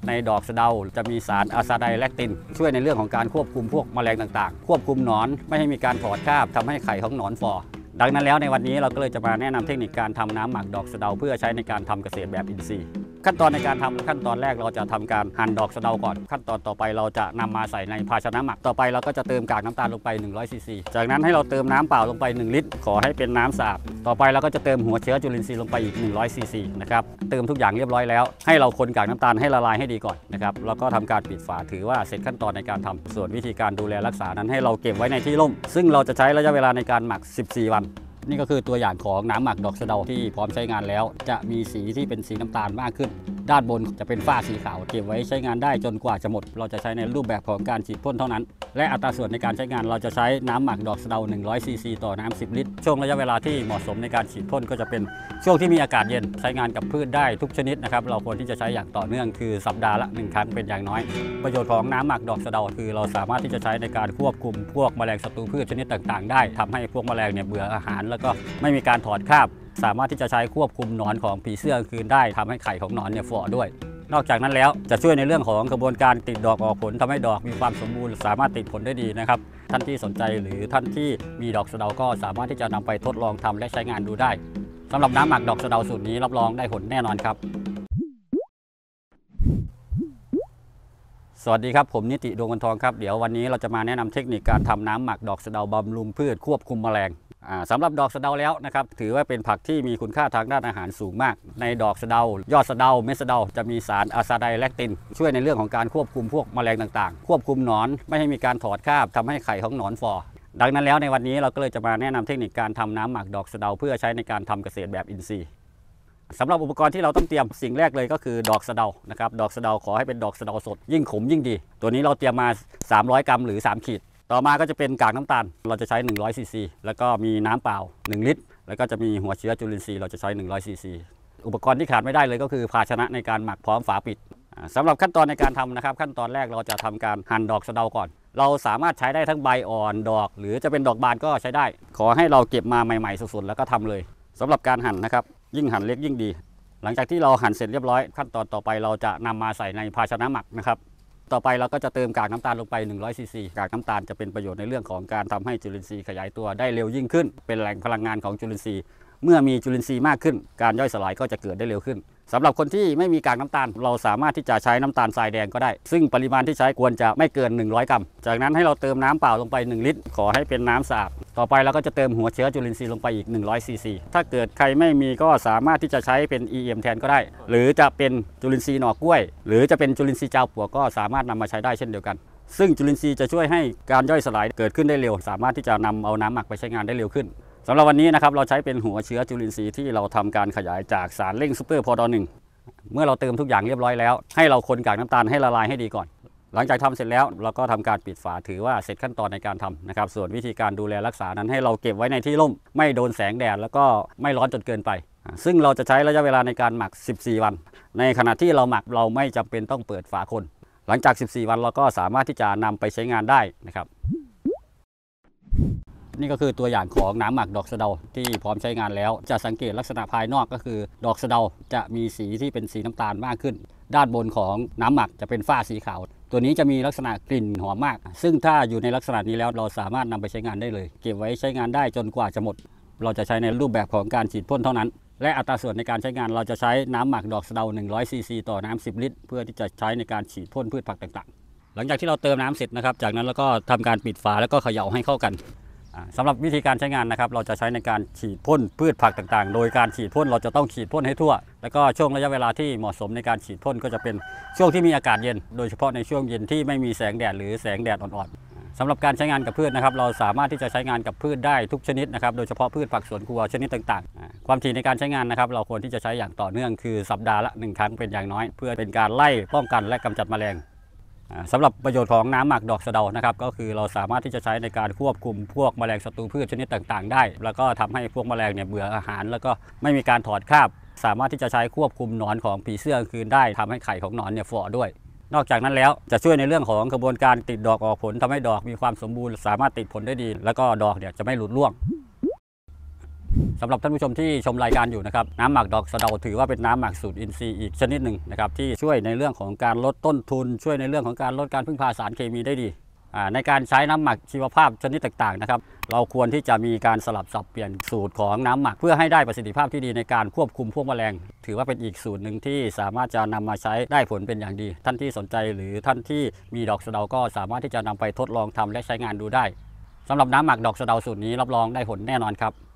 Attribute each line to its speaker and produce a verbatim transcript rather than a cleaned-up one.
Speaker 1: ในดอกสะเดาจะมีสารอะซาไดแลคตินช่วยในเรื่องของการควบคุมพวกแมลงต่างๆควบคุมหนอนไม่ให้มีการถอดคราบทำให้ไข่ของหนอนฝ่อดังนั้นแล้วในวันนี้เราก็เลยจะมาแนะนำเทคนิคการทำน้ำหมักดอกสะเดาเพื่อใช้ในการทำเกษตรแบบอินทรีย์ขั้นตอนในการทำขั้นตอนแรกเราจะทำการหั่นดอกสะเดาก่อนขั้นตอนต่อไปเราจะนำมาใส่ในภาชนะหมักต่อไปเราก็จะเติมกากน้ำตาลลงไปหนึ่งร้อยซีซีจากนั้นให้เราเติมน้ำเปล่าลงไปหนึ่งลิตรขอให้เป็นน้ำสะอาดต่อไปเราก็จะเติมหัวเชื้อจุลินทรีย์ลงไปอีกหนึ่งร้อยซีซีนะครับเติมทุกอย่างเรียบร้อยแล้วให้เราคนกากน้ำตาลให้ละลายให้ดีก่อนนะครับแล้วก็ทำการปิดฝาถือว่าเสร็จขั้นตอนในการทำส่วนวิธีการดูแลรักษานั้นให้เราเก็บไว้ในที่ร่มซึ่งเราจะใช้ระยะเวลาในการหมักสิบสี่วันนี่ก็คือตัวอย่างของน้ำหมักดอกสะเดาที่พร้อมใช้งานแล้วจะมีสีที่เป็นสีน้ำตาลมากขึ้นด้านบนจะเป็นฝ้าสีขาวเก็บไว้ใช้งานได้จนกว่าจะหมดเราจะใช้ในรูปแบบของการฉีดพ่นเท่านั้นและอัตราส่วนในการใช้งานเราจะใช้น้ำหมักดอกสะเดาหนึ่งร้อยซีซีต่อน้ำสิบลิตรช่วงระยะเวลาที่เหมาะสมในการฉีดพ่นก็จะเป็นช่วงที่มีอากาศเย็นใช้งานกับพืชได้ทุกชนิดนะครับเราควรที่จะใช้อย่างต่อเนื่องคือสัปดาห์ละหนึ่งครั้งเป็นอย่างน้อยประโยชน์ของน้ำหมักดอกสะเดาคือเราสามารถที่จะใช้ในการควบคุมพวกแมลงศัตรูพืชชนิดต่างๆได้ทำให้พวกแมลงเนี่ยเบื่ออาหารแล้วก็ไม่มีการถอดคราบสามารถที่จะใช้ควบคุมหนอนของผีเสื้อกลางคืนได้ทำให้ไข่ของหนอนเนี่ยฝ่อด้วยนอกจากนั้นแล้วจะช่วยในเรื่องของกระบวนการติดดอกออกผลทำให้ดอกมีความสมบูรณ์สามารถติดผลได้ดีนะครับท่านที่สนใจหรือท่านที่มีดอกสะเดาก็สามารถที่จะนำไปทดลองทำและใช้งานดูได้สำหรับน้ำหมักดอกสะเดาสูตรนี้รับรองได้ผลแน่นอนครับสวัสดีครับผมนิติดวงวันทองครับเดี๋ยววันนี้เราจะมาแนะนำเทคนิคการทำน้ำหมักดอกสะเดาบำรุงพืชควบคุมแมลงสำหรับดอกสะเดาแล้วนะครับถือว่าเป็นผักที่มีคุณค่าทางด้านอาหารสูงมากในดอกสะเดายอดสะเดาเม็ดสะเดาจะมีสารอะซาไดแลคตินช่วยในเรื่องของการควบคุมพวกแมลงต่างๆควบคุมหนอนไม่ให้มีการถอดคราบทำให้ไข่ของหนอนฝ่อดังนั้นแล้วในวันนี้เราก็เลยจะมาแนะนำเทคนิคการทำน้ำหมักดอกสะเดาเพื่อใช้ในการทำเกษตรแบบอินทรีย์สำหรับอุปกรณ์ที่เราต้องเตรียมสิ่งแรกเลยก็คือดอกสะเดานะครับดอกสะเดาขอให้เป็นดอกสะเดาสดยิ่งขมยิ่งดีตัวนี้เราเตรียมมาสามร้อยกรัมหรือสามขีดต่อมาก็จะเป็นกากน้ำตาลเราจะใช้หนึ่งร้อยซีซีแล้วก็มีน้ำเปล่าหนึ่งลิตรแล้วก็จะมีหัวเชื้อจุลินทรีย์เราจะใช้หนึ่งร้อยซีซีอุปกรณ์ที่ขาดไม่ได้เลยก็คือภาชนะในการหมักพร้อมฝาปิดสำหรับขั้นตอนในการทำนะครับขั้นตอนแรกเราจะทำการหั่นดอกสะเดาก่อนเราสามารถใช้ได้ทั้งใบอ่อนดอกหรือจะเป็นดอกบานก็ใช้ได้ขอให้เราเก็บมาใหม่ๆสดๆแล้วก็ทำเลยสำหรับการหั่นนะครับยิ่งหั่นเล็กยิ่งดีหลังจากที่เราหั่นเสร็จเรียบร้อยขั้นตอนต่อไปเราจะนำมาใส่ในภาชนะหมักนะครับต่อไปเราก็จะเติมกากน้ำตาลลงไปหนึ่งร้อยซีซีกากน้ำตาลจะเป็นประโยชน์ในเรื่องของการทำให้จุลินทรีย์ขยายตัวได้เร็วยิ่งขึ้นเป็นแหล่งพลังงานของจุลินทรีย์เมื่อมีจุลินทรีย์มากขึ้นการย่อยสลายก็จะเกิดได้เร็วขึ้นสำหรับคนที่ไม่มีกากน้ำตาลเราสามารถที่จะใช้น้ำตาลทรายแดงก็ได้ซึ่งปริมาณที่ใช้ควรจะไม่เกินหนึ่งร้อยกรัมจากนั้นให้เราเติมน้ำเปล่าลงไปหนึ่งลิตรขอให้เป็นน้ำสะอาดต่อไปเราก็จะเติมหัวเชื้อจุลินทรีย์ลงไปอีกหนึ่งร้อยซีซีถ้าเกิดใครไม่มีก็สามารถที่จะใช้เป็น อี เอ็ม แทนก็ได้หรือจะเป็นจุลินทรีย์หน่อกล้วยหรือจะเป็นจุลินทรีย์เจ้าปวกก็สามารถนำมาใช้ได้เช่นเดียวกันซึ่งจุลินทรีย์จะช่วยให้การย่อยสลายเกิดขึ้นได้เร็วสามารถที่จะนำเอาน้ำหมักไปใช้งานได้เร็วขึ้นสำหรับวันนี้นะครับเราใช้เป็นหัวเชื้อจุลินทรีย์ที่เราทำการขยายจากสารเร่งซูเปอร์พอดอหนึ่งเมื่อเราเติมทุกอย่างเรียบร้อยแล้วให้เราคนกากน้ำตาลให้ละลายให้ดีก่อนหลังจากทำเสร็จแล้วเราก็ทำการปิดฝาถือว่าเสร็จขั้นตอนในการทำนะครับส่วนวิธีการดูแลรักษานั้นให้เราเก็บไว้ในที่ร่มไม่โดนแสงแดดแล้วก็ไม่ร้อนจนเกินไปซึ่งเราจะใช้ระยะเวลาในการหมักสิบสี่วันในขณะที่เราหมักเราไม่จำเป็นต้องเปิดฝาคนหลังจากสิบสี่วันเราก็สามารถที่จะนำไปใช้งานได้นะครับนี่ก็คือตัวอย่างของน้ำหมักดอกสะเดาที่พร้อมใช้งานแล้วจะสังเกตลักษณะภายนอกก็คือดอกสะเดาจะมีสีที่เป็นสีน้ำตาลมากขึ้นด้านบนของน้ำหมักจะเป็นฝ้าสีขาวตัวนี้จะมีลักษณะกลิ่นหอมมากซึ่งถ้าอยู่ในลักษณะนี้แล้วเราสามารถนำไปใช้งานได้เลยเก็บไว้ใช้งานได้จนกว่าจะหมดเราจะใช้ในรูปแบบของการฉีดพ่นเท่านั้นและอัตราส่วนในการใช้งานเราจะใช้น้ำหมักดอกสะเดาหนึ่งร้อยซีซีต่อน้ำสิบลิตรเพื่อที่จะใช้ในการฉีดพ่นพืชผักต่างๆหลังจากที่เราเติมน้ำเสร็จนะครับจากนั้นเราก็ทำการปิดฝาแล้วก็เขย่าให้เข้ากันสำหรับวิธีการใช้งานนะครับเราจะใช้ในการฉีดพ่นพืชผักต่างๆโดยการฉีดพ่นเราจะต้องฉีดพ่นให้ทั่วแล้วก็ช่วงระยะเวลาที่เหมาะสมในการฉีดพ่นก็จะเป็นช่วงที่มีอากาศเย็นโดยเฉพาะในช่วงเย็นที่ไม่มีแสงแดดหรือแสงแดดอ่อนๆสำหรับการใช้งานกับพืชนะครับเราสามารถที่จะใช้งานกับพืชได้ทุกชนิดนะครับโดยเฉพาะพืชผักสวนครัวชนิดต่างๆความถี่ในการใช้งานนะครับเราควรที่จะใช้อย่างต่อเนื่องคือสัปดาห์ละหนึ่งครั้งเป็นอย่างน้อยเพื่อเป็นการไล่ป้องกันและกำจัดแมลงสำหรับประโยชน์ของน้ำหมักดอกสะเดานะครับก็คือเราสามารถที่จะใช้ในการควบคุมพวกแมลงศัตรูพืชชนิดต่างๆได้แล้วก็ทำให้พวกแมลงเนี่ยเบื่ออาหารแล้วก็ไม่มีการถอดคราบสามารถที่จะใช้ควบคุมหนอนของผีเสื้อกลางคืนได้ทำให้ไข่ของหนอนเนี่ยฝ่อด้วยนอกจากนั้นแล้วจะช่วยในเรื่องของกระบวนการติดดอกออกผลทำให้ดอกมีความสมบูรณ์สามารถติดผลได้ดีแล้วก็ดอกเนี่ยจะไม่หลุดร่วงสำหรับท่านผู้ชมที่ชมรายการอยู่นะครับน้ำหมักดอกสะเดาถือว่าเป็นน้ำหมักสูตรอินทรีย์อีกชนิดหนึ่งนะครับที่ช่วยในเรื่องของการลดต้นทุนช่วยในเรื่องของการลดการพึ่งพาสารเคมีได้ดีในการใช้น้ำหมักชีวภาพชนิดต่างๆนะครับเราควรที่จะมีการสลับสับเปลี่ยนสูตรของน้ำหมักเพื่อให้ได้ประสิทธิภาพที่ดีในการควบคุมพวกแมลงถือว่าเป็นอีกสูตรหนึ่งที่สามารถจะนำมาใช้ได้ผลเป็นอย่างดีท่านที่สนใจหรือท่านที่มีดอกสะเดาก็สามารถที่จะนำไปทดลองทำและใช้งานดูได้สำหรับน้ำหมักดอกสะเดาสูตรนี้รับรองได้ผลแน่นอนครับ